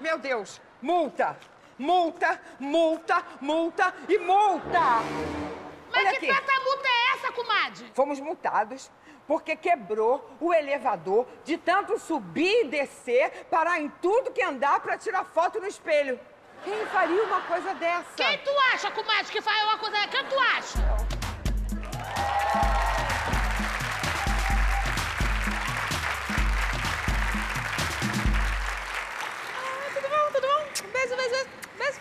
Meu Deus, multa! Multa, multa, multa e multa! Mas Olha que aqui. tanta multa é essa, comadre? Fomos multados porque quebrou o elevador de tanto subir e descer, parar em tudo que andar pra tirar foto no espelho. Quem faria uma coisa dessa? Quem tu acha, comadre, que faz uma coisa... Quem tu acha? Tudo bom? Beijo, beijo, beijo. Beijo.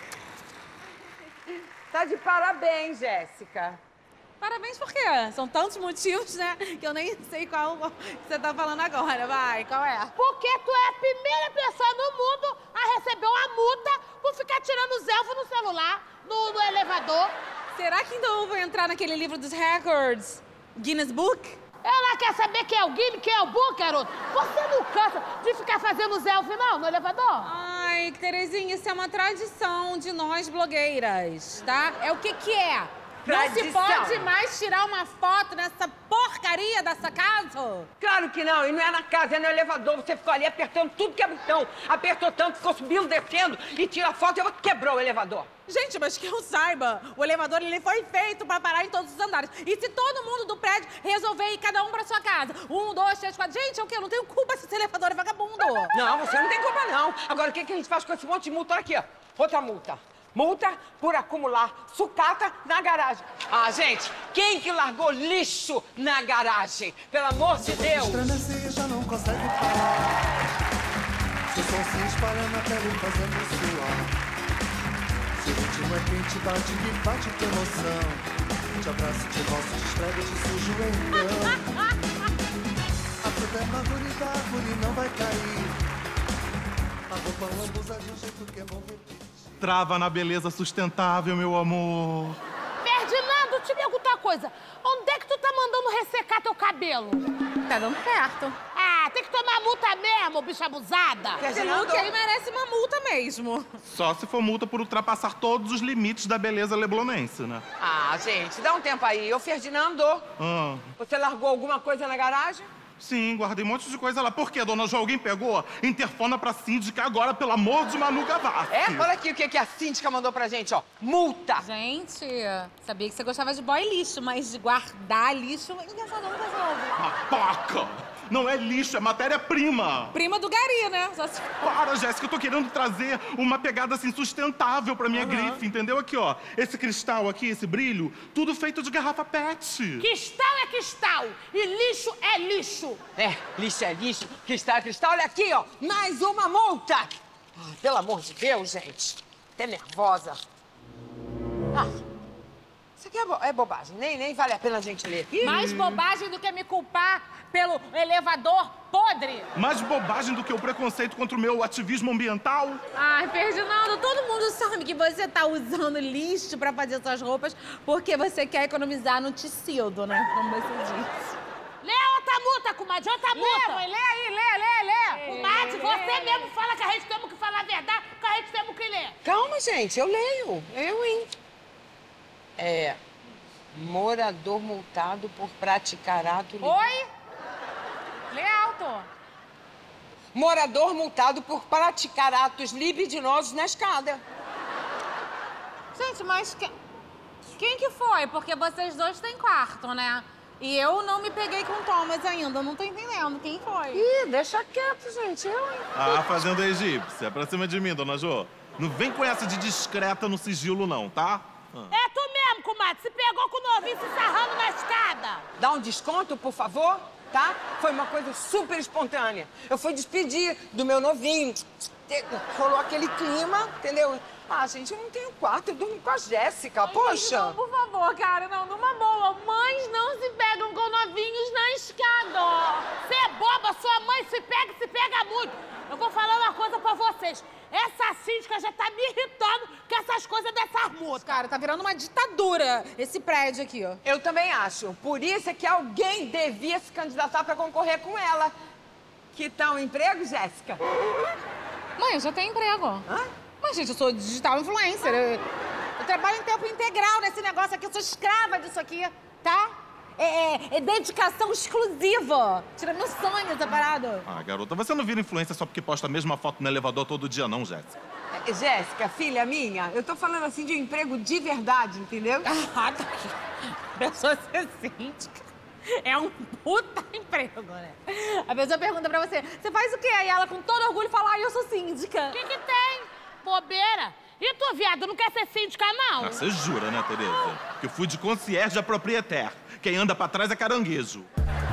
Tá de parabéns, Jéssica. Parabéns por quê? São tantos motivos, né? Que eu nem sei qual que você tá falando agora. Vai, qual é? Porque tu é a primeira pessoa no mundo a receber uma multa por ficar tirando os elfos no celular, no elevador. Será que então eu vou entrar naquele livro dos records? Guinness Book? Ela quer saber quem é o Guilherme, quem é o Bu, garoto. Você não cansa de ficar fazendo os elfos, não, no elevador? Ai, Terezinha, isso é uma tradição de nós blogueiras, tá? É o que que é? Tradição. Não se pode mais tirar uma foto nessa porcaria dessa casa? Claro que não, e não é na casa, é no elevador. Você ficou ali apertando tudo que é botão. Apertou tanto, ficou subindo, descendo e tira a foto e quebrou o elevador. Gente, mas que eu saiba, o elevador ele foi feito pra parar em todos os andares. E se todo mundo do prédio resolver ir cada um pra sua casa? 1, 2, 3, 4... Gente, é o quê? Eu não tenho culpa se esse elevador é vagabundo. Não, você não tem culpa, não. Agora, o que a gente faz com esse monte de multa? Olha aqui, ó. Outra multa. Multa por acumular sucata na garagem. Ah, gente, quem que largou lixo na garagem? Pelo amor de Deus! Estremecer já não consegue parar. Seu som se espalha na pele fazendo suar. Seu ritmo é quente, bate com emoção. Te abraço, te roço, te esfrego, te sujo então. A fruta é madura da árvore não vai cair. A roupa lambuza de um jeito que é bom repetir. Trava na beleza sustentável, meu amor. Ferdinando, te pergunto uma coisa. Onde é que tu tá mandando ressecar teu cabelo? Tá dando certo. Ah, tem que tomar multa mesmo, bicha abusada. Esse look aí merece uma multa mesmo. Só se for multa por ultrapassar todos os limites da beleza leblonense, né? Ah, gente, dá um tempo aí. Ô, Ferdinando, Ah, você largou alguma coisa na garagem? sim, guardei um monte de coisa lá. Por quê, dona Jo? Alguém pegou? Interfona pra síndica agora, pelo amor de Manu Gavassi. É? Olha aqui o que a síndica mandou pra gente, ó. Multa! Gente, sabia que você gostava de boy lixo, mas de guardar lixo, essa não resolve. Papaca! Não é lixo, é matéria-prima. Prima do Gari, né? Só se... Para, Jéssica, eu tô querendo trazer uma pegada, assim, sustentável pra minha grife, entendeu? Aqui, ó, esse cristal aqui, esse brilho, tudo feito de garrafa PET. Cristal é cristal e lixo é lixo. É, lixo é lixo, cristal é cristal. Olha aqui, ó, mais uma multa! Ah, pelo amor de Deus, gente. Até nervosa. Ah, isso aqui é bobagem, nem vale a pena a gente ler. Ih, Mais bobagem do que me culpar pelo elevador podre. Mais bobagem do que o preconceito contra o meu ativismo ambiental. Ai, Ferdinando, todo mundo sabe que você tá usando lixo pra fazer suas roupas porque você quer economizar no tecido, né? Como você disse. Lê outra multa, comadre, outra multa. Lê, mãe, lê aí, lê. Comadre, você mesmo fala que a gente temos que falar a verdade, que a gente temos que ler. Calma, gente, eu leio. Eu, hein? É, morador multado por praticar ato... Oi? Lê alto. Morador multado por praticar atos libidinosos na escada. Gente, mas quem que foi? Porque vocês dois têm quarto, né? E eu não me peguei com o Thomas ainda, não tô entendendo quem foi. Ih, deixa quieto, gente, eu, hein? Ah, fazenda egípcia, pra cima de mim, dona Jo. Não vem com essa de discreta no sigilo, não, tá? É tu mesmo, comadre, se pegou com o novinho se sarrando na escada. Dá um desconto, por favor, tá? Foi uma coisa super espontânea. Eu fui despedir do meu novinho. Rolou aquele clima, entendeu? Ah, gente, eu não tenho quarto, eu durmo com a Jéssica, poxa. Não, por favor, cara, não, numa boa. Mães não se pegam com novinhos na escada. Você é boba, sua mãe se pega muito. Eu vou falar uma coisa pra vocês. Essa síndica já tá me irritando com essas coisas dessas multas. Cara, tá virando uma ditadura esse prédio aqui, ó. Eu também acho. Por isso é que alguém devia se candidatar pra concorrer com ela. Que tal o emprego, Jéssica? Mãe, eu já tenho emprego. Hã? Mas, gente, eu sou digital influencer. Eu trabalho em tempo integral nesse negócio aqui. Eu sou escrava disso aqui, tá? É dedicação exclusiva. Tira meu sonho essa parada. Ah, garota, você não vira influência só porque posta a mesma foto no elevador todo dia, não, Jéssica. Jéssica, filha minha, eu tô falando assim de um emprego de verdade, entendeu? Ah, tá aqui. Pessoa ser síndica é um puta emprego, né? A pessoa pergunta pra você, você faz o quê? Aí ela, com todo orgulho, fala, eu sou síndica. O que tem? Bobeira. E tu, viado, não quer ser síndica, não? Ah, você jura, né, Tereza? Que eu fui de concierge a proprietária. Quem anda pra trás é caranguejo.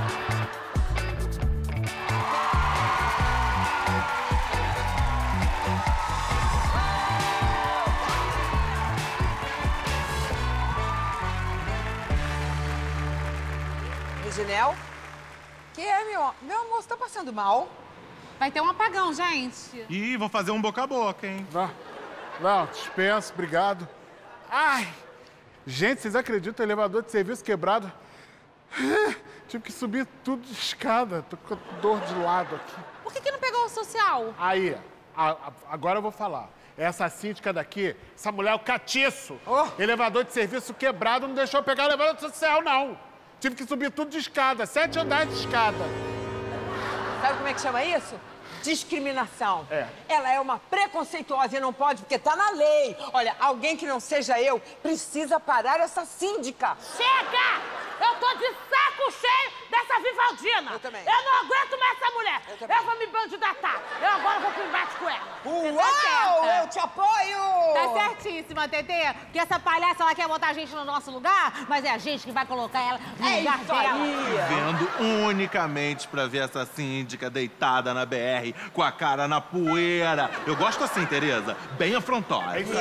Reginel? Que é, meu amor, você tá passando mal? Vai ter um apagão, gente. Ih, vou fazer um boca a boca, hein? Não, dispenso, obrigado. Ai! Gente, vocês acreditam? Elevador de serviço quebrado. Tive que subir tudo de escada. Tô com dor de lado aqui. Por que não pegou o social? Aí, agora eu vou falar. Essa síndica daqui, essa mulher é o catiço. Oh. Elevador de serviço quebrado não deixou eu pegar o elevador social, não. Tive que subir tudo de escada, 7 andares de escada. Sabe como é que chama isso? Discriminação. É. Ela é uma preconceituosa e não pode, porque tá na lei. Olha, alguém que não seja eu precisa parar essa síndica. Chega! Eu tô de saco cheio dessa Vivaldina. Eu também. Eu não aguento mais essa mulher. Eu também. Vou me candidatar. Eu agora vou pro embate com ela. Uau! certa. Eu te apoio! Tá certíssima, Tetê. Porque essa palhaça, ela quer botar a gente no nosso lugar, mas é a gente que vai colocar ela no É lugar isso dela. aí! Vendo unicamente pra ver essa síndica deitada na BR com a cara na poeira. Eu gosto assim, Tereza, bem afrontosa.